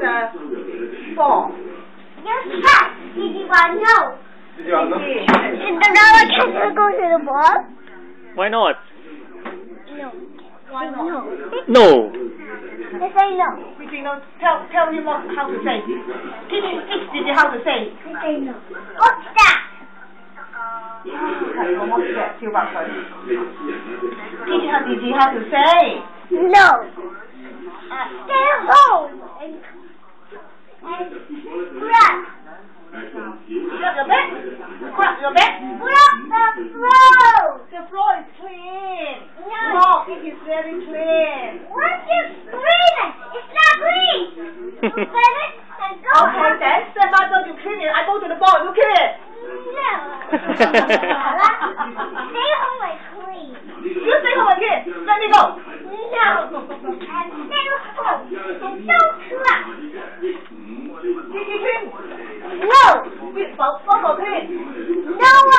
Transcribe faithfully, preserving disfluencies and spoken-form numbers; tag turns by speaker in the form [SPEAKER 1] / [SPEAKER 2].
[SPEAKER 1] uh, four.
[SPEAKER 2] Yes, cat. Did you want no?
[SPEAKER 3] Did you want no?
[SPEAKER 2] Cinderella, can you go to the ball?
[SPEAKER 4] Why not?
[SPEAKER 2] No.
[SPEAKER 1] Why not?
[SPEAKER 2] No.
[SPEAKER 4] No.
[SPEAKER 2] Yes, I know.
[SPEAKER 1] Did you know? Tell tell him what, how to say. Teach teach Did you how to say.
[SPEAKER 2] Yes, I know. What's that?
[SPEAKER 1] 係我摸住嘅小白佢。Teach her Did you how to say.
[SPEAKER 2] No. Uh, stay home and and grab.
[SPEAKER 1] Grab your bag. Grab your bag.
[SPEAKER 2] Grab the floor.
[SPEAKER 1] The floor is clean.
[SPEAKER 2] No.
[SPEAKER 1] No, it is very clean.
[SPEAKER 2] What's this green? It's not green. You get it and go.
[SPEAKER 1] Okay, then step out so you clean it. I go to the ball, you clean it.
[SPEAKER 2] No. Stay home and clean.
[SPEAKER 1] You stay home again. Let me go.
[SPEAKER 2] No. And stay home. And don't clap.
[SPEAKER 1] Did you clean?
[SPEAKER 2] No.
[SPEAKER 1] With both both clean.
[SPEAKER 2] No